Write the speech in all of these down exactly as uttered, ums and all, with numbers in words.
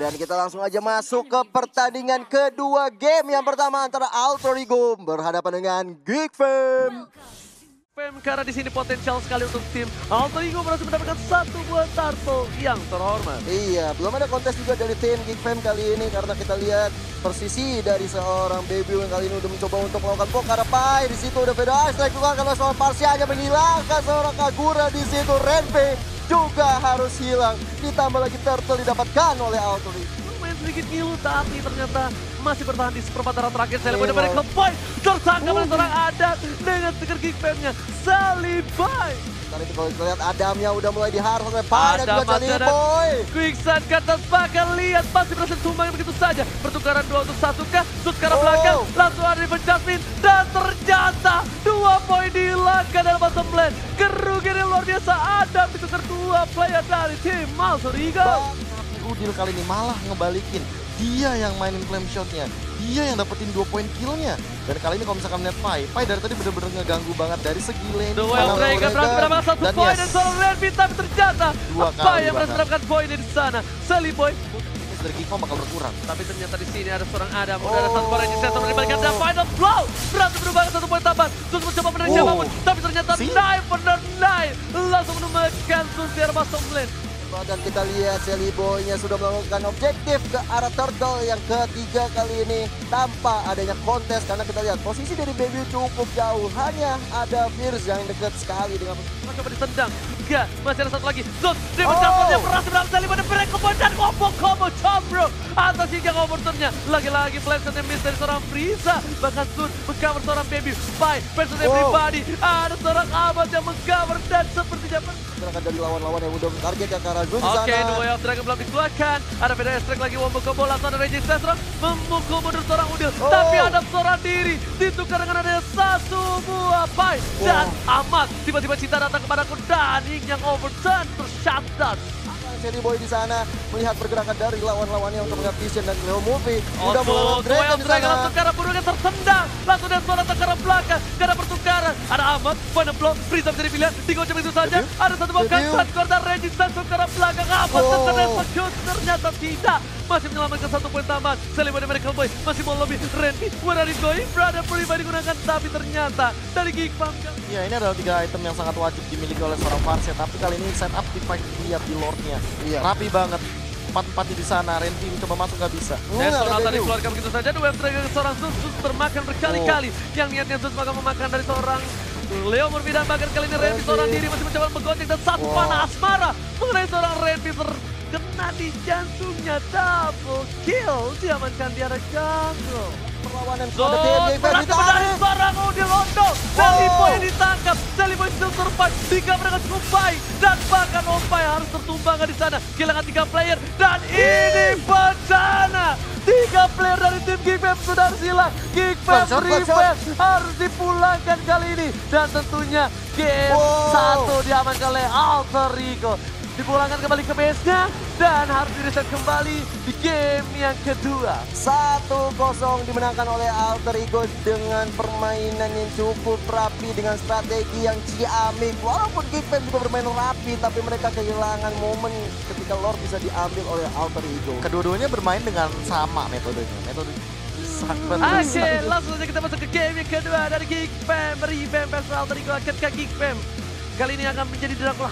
Dan kita langsung aja masuk ke pertandingan kedua game. Yang pertama antara Alter Ego berhadapan dengan Geek Fam. Fam karena di sini potensial sekali untuk tim Alter Ego berhasil mendapatkan satu buah turtle yang terhormat. Iya, belum ada kontes juga dari tim Geek Fam kali ini karena kita lihat persisi dari seorang Baby yang kali ini udah mencoba untuk melakukan Pokara Pai. Di situ udah beda strike juga karena soal Parsianya menghilangkan seorang Kagura di situ. Renpe juga harus hilang. Ditambah lagi turtle didapatkan oleh Alter Ego. Lumayan sedikit ngilu tapi ternyata masih bertahan di seperempat arah terakhir. Saliboy dari Medical Boy tersangka oleh seorang Adam dengan stiker Geek Fam-nya Saliboy. Kali itu kalau kita lihat Adamnya udah mulai diharap oleh Pai dan juga Saliboy. Quicksand ke atas bakal lihat pasti berhasil tumbang begitu saja. Pertukaran dua untuk satu kah? Terus ke arah Oh. belakang langsung ada di Jasmine dan ternyata dua poin dihilangkan dalam bottom lane. Kerugian yang luar biasa. Adam ditukar dua player dari tim Alter Ego. Tapi Udil kali ini malah ngebalikin. Dia yang mainin flame shotnya, dia yang dapetin dua poin killnya. Dan kali ini kalau misalkan melihat Pai, Pai dari tadi bener-bener ngeganggu banget dari segi lane. The Wild Dragon berhasil mendapatkan satu Dan poin yes. dan seorang Renvi tapi ternyata Dua apa kali yang berhasil bahkan. mendapatkan poinnya di sana. Saliboy. Dari Kiko bakal berkurang. Tapi ternyata di sini ada seorang Adam, udah ada satu poin registrator dibalikan dan final blow. Berhasil berubah ke satu poin tambahan. Terus mencoba menarik Oh. siapapun, tapi ternyata See? Knife benar Knife langsung menemukan Sultier bottom lane. Dan kita lihat Saliboy-nya sudah melakukan objektif ke arah turtle yang ketiga kali ini tanpa adanya kontes karena kita lihat posisi dari Baby cukup jauh, hanya ada Fierce yang dekat sekali dengan Coba ditendang, enggak, masih ada satu lagi. Zon, dia Oh. bercampur, dia berhasil berhasil Saliboy dan break combo dan combo-combo combro atas hingga overturnnya. Lagi-lagi flash and miss dari seorang Frieza, bahkan Zon mengcover seorang Baby. Pai versus Wow. everybody, ada seorang Ahmad yang mengcover dan sepertinya gerakan dari lawan-lawan yang udah target ya ke arah Zul di sana. Oke, dua of Dragon belum dikeluarkan. Ada beda strike lagi, wombo combo langsung ada Registration memukul mundur seorang Udil. Oh. Tapi ada seorang diri ditukar dengan adanya satu buah Pai. Dan Ahmad tiba-tiba Cinta datang kepadaku dan yang overturn tershutdown. Saliboy di sana melihat pergerakan dari lawan-lawannya untuk melihat vision dan Leo Movie. Udah Untuk melawan dua Dragon of di Dragon sana. langsung ke arah burungnya tertendang. Langsung dari suara tekaran belakang. Gak ada pertukaran. Ada Ahmad, point blow. Frieza bisa dipilihan. Digocek begitu saja. Debut. Ada satu buah Debut. kansan. Kordan Registration ke arah belakang. Ahmad Oh. terkena execute. Ternyata tidak. Masih menyelamatkan satu poin tambahan. Saliboy dan Medical Boy masih mau lobby. Randy, where are you going? Brother pribadi digunakan. Tapi ternyata dari Geek Fam. Ya ini adalah tiga item yang sangat wajib dimiliki oleh seorang Farsia. Tapi kali ini setup di fight lihat di Lordnya. Iya. Rapi banget. Empat-empatnya di sana, Renty mencoba masuk gak bisa. Hmm, Dan ada Sonata Baby. dikeluarkan begitu saja. Dua Dragon seorang Sus, Sus termakan berkali-kali. Yang niatnya Sus bakal memakan dari seorang Leo Murphy dan bahkan kali ini Renvi Renvi. seorang diri masih mencoba menggocek dan satu Wow. panah asmara mengenai seorang Renvi terkena di jantungnya. Double kill diamankan di arah jungle. Perlawanan kepada Zon tim Geek Fam berhasil ditarik. menarik seorang Udil Londo. Saliboy ditangkap. Saliboy still survive. Tiga mereka cukup baik. Dan bahkan Ompai harus tertumbangkan di sana. Kehilangan tiga player. Dan ini bencana. Tiga player dari tim Geek Fam sudah harus hilang. Geek Fam Shot, shot, revenge harus dipulangkan kali ini. Dan tentunya game Wow. satu diamankan oleh Alter Ego. Dipulangkan kembali ke base-nya dan harus di-reset kembali di game yang kedua. satu kosong dimenangkan oleh Alter Ego dengan permainan yang cukup rapi dengan strategi yang ciamik. Walaupun Geek Fam juga bermain rapi, tapi mereka kehilangan momen ketika Lord bisa diambil oleh Alter Ego. Kedua-duanya bermain dengan sama metodenya. Metode sangat Oke, langsung saja kita masuk ke game yang kedua dari Geek Fam. Revamp versus Alter Ego akan ke Geek Fam. Kali ini akan menjadi Dracula.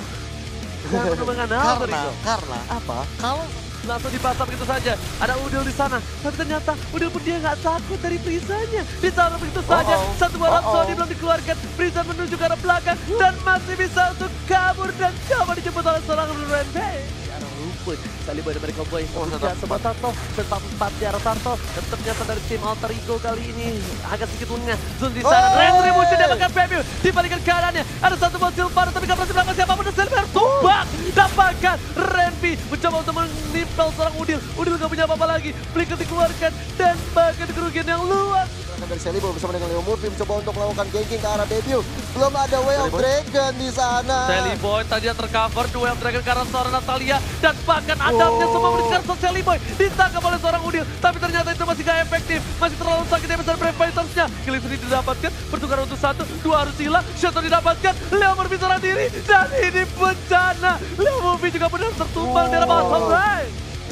Dan penerbangan Alter karena Ego. karena apa? Kalau Langsung dipasang begitu saja. Ada Udil di sana. Tapi ternyata Udil pun dia nggak takut dari Frieza-nya. Ditangkap begitu saja. Uh-oh. Satu buah Uh-oh. Rhapsody belum dikeluarkan. Frieza menuju ke arah belakang. Dan masih bisa untuk kabur. Dan coba dijemput oleh seorang Renpei. Di arah rumput. Saliboy dan Medical Boy. Oh, Tidak tetap sempat Tarto. Tetap empat di arah Tarto. Dan ternyata dari tim Alter Ego kali ini agak sedikit lengah. Zun di sana. Oh. Retribution dapatkan preview. Dibalikan keadaannya. Ada satu buah Silvana. Tapi gak berhasil melakukan siapapun. Dan Silver tumbang. Dapatkan Renvi. Mencoba untuk menimpel seorang Udil. Udil gak punya apa-apa lagi. Flicker dikeluarkan. Dan bahkan kerugian yang luas. Gerakan dari Saliboy bersama dengan Leo Murphy mencoba untuk melakukan ganking ke arah debut. Belum ada Way of Saliboy. Dragon di sana. Saliboy tadi tercover. Dua yang Dragon karena seorang Natalia. Dan bahkan Adamnya Oh. semua mendekat ke Saliboy. Ditangkap oleh seorang Udil. Tapi ternyata itu masih gak efektif. Masih terlalu sakit ya besar Brave Fighters-nya. Killing Spree didapatkan. Pertukaran untuk satu. Dua harus hilang. Shadow didapatkan. Leo Murphy seorang diri. Dan ini bencana. Leo Murphy juga benar tertumbang Oh. dari bawah right.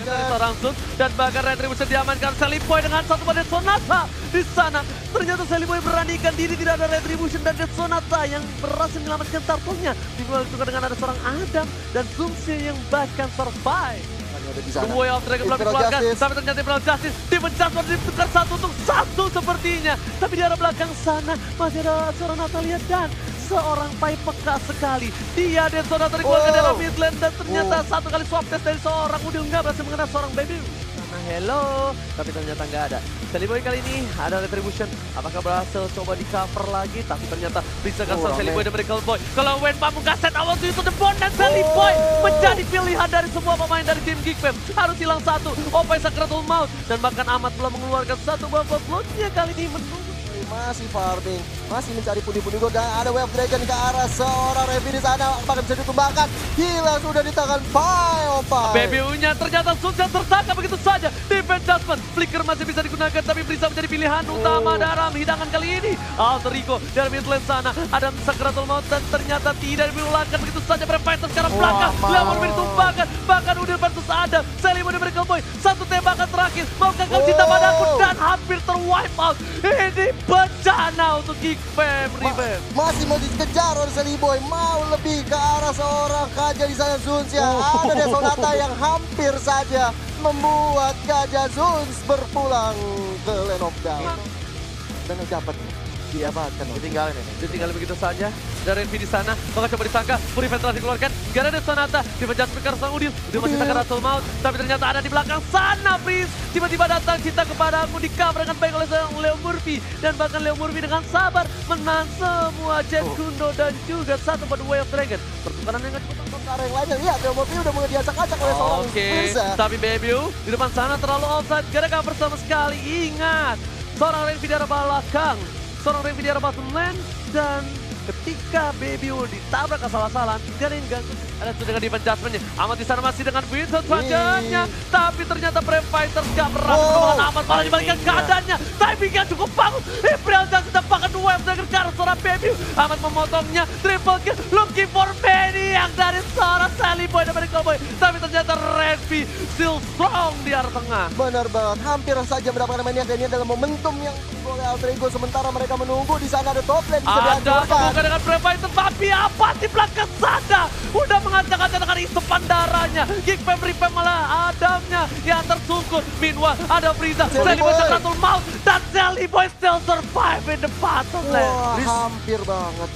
diamankan. Seorang Sun dan bahkan Retribution diamankan. Sally Boy dengan satu pada Sonata di sana. Ternyata Sally Boy beranikan diri, tidak ada Retribution dan Death Sonata yang berhasil menyelamatkan turtle-nya. Dimulai juga dengan ada seorang Adam dan Zoomsia yang bahkan survive. Ada di sana. Way of Dragon belum Imperial dikeluarkan, Justice. tapi ternyata Imperial Justice dipencet, ditukar satu untuk satu sepertinya. Tapi di arah belakang sana masih ada seorang Natalia dan seorang Pai peka sekali. Dia dan Sonata dikeluarkan Oh. dalam mid lane dan ternyata Oh. satu kali swap test dari seorang Udil nggak berhasil mengenai seorang Baby. Nah, hello, tapi ternyata nggak ada. Sally Boy kali ini ada Retribution. Apakah berhasil coba di cover lagi? Tapi ternyata bisa Oh, kasar Sally rame. Boy dan Miracle Boy. Kalau Wen Pamungkas set awal itu the bond dan Sally Boy menjadi pilihan dari semua pemain dari tim Geek Fam. Harus hilang satu. Opai Sakratul Maut dan bahkan Amat belum mengeluarkan satu buah slotnya kali ini menunggu. Masih farming, masih mencari pundi-pundi gold dan ada Wave Dragon ke arah seorang Revi di sana. Apakah bisa ditumbangkan? Gila, sudah di tangan Pai, Opai. B B U-nya ternyata sudah tertangkap begitu saja. Defense Judgment, Flicker masih bisa digunakan tapi bisa menjadi pilihan utama dalam hidangan kali ini. Alter Ego dari mid lane sana, ada Sakratul Maut dan ternyata tidak diulangkan begitu saja. Fighter sekarang Wah, belakang, malah. Lemon ditumbangkan, bahkan Udil versus Adam. Sally Boy dan Miracle Boy, satu tembakan terakhir. Maukah kau cinta Oh. padaku dan hampir ter-wipe out. Ini bencana untuk Geek Fam Ma- Revenge. masih mau dikejar oleh Sally Boy, mau lebih ke arah seorang Kaja di sana Zunsia. Ada Death Sonata yang hampir saja membuat Kaja Zuns berpulang ke Land of Down. Dan dapat diamankan. Ditinggalin ini. Ditinggal begitu saja. Dari Envy di sana, maka coba disangka, Purify telah dikeluarkan. Gak ada Sonata, dipencet speaker sang Udil. Udil masih Udil. Sakratul Maut, tapi ternyata ada di belakang sana, Prince. Tiba-tiba datang cinta kepada aku, di cover dengan baik oleh seorang Leo Murphy. Dan bahkan Leo Murphy dengan sabar menahan semua Jet Oh. Kundo dan juga satu pada Way of Dragon. Pertukaran yang cukup Ke arah yang lainnya, lihat Leo Murphy udah mulai diacak-acak oleh seorang Oke, Prince. tapi Bebiu di depan sana terlalu offside. Gak ada cover sama sekali. Ingat, seorang Renvi di arah belakang, seorang Renvi di arah bottom lane, dan ketika Bebiu ditabrak asal-asalan, gak ada yang ganggu. Ada sudah dengan defense judgment-nya. Amat di sana masih dengan Vincent selanjutnya, tapi ternyata Brave Fighters gak berhasil Wow. melawan Amat, malah dibalikan keadaannya. Timingnya cukup bagus. Imperial Justice dapatkan dua Wave Dragon ke arah seorang Bebiu. Amat memotongnya, triple kill, looking for Maniac dari seorang Sally Boy dan Miracle Boy. Tapi ternyata Redby still strong di arah tengah. Benar banget, hampir saja mendapatkan Maniac dan ini adalah momentum yang dimiliki oleh Alter Ego. Sementara mereka menunggu di sana ada top lane bisa Ada dihancurkan. membuka dengan Brave Fighter, tapi apa di belakang sana? Udah mengacak-acak dengan isupan darahnya. Geek Fam Ripem malah Adamnya yang tersungkur. Meanwhile ada Frieza, Sally Sally Boy Boy. Sakratul Maut, dan Sally Boy still survive in the battle lane. Wah, Riz. hampir banget.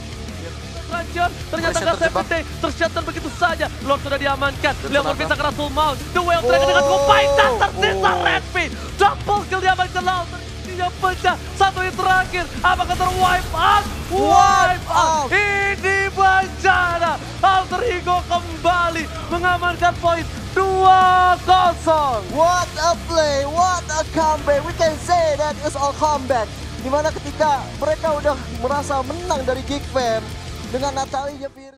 Lanjut, ternyata Pressure nggak terjebak. seven day, tershutdown begitu saja. Lord sudah diamankan, Dan Leon Sonata. Murphy Sakratul Maut, The Way of Dragon dengan Oh. combine dan tersisa Oh. Redby. Double kill diamankan Laut, dia pecah, satu yang terakhir, apakah ter-wipe out? Wipe out! out. Ini bencana, Alter Ego kembali mengamankan poin dua kosong. What a play, what a comeback. We can say that is all comeback. Dimana ketika mereka udah merasa menang dari Geek Fam dengan Natalia Fir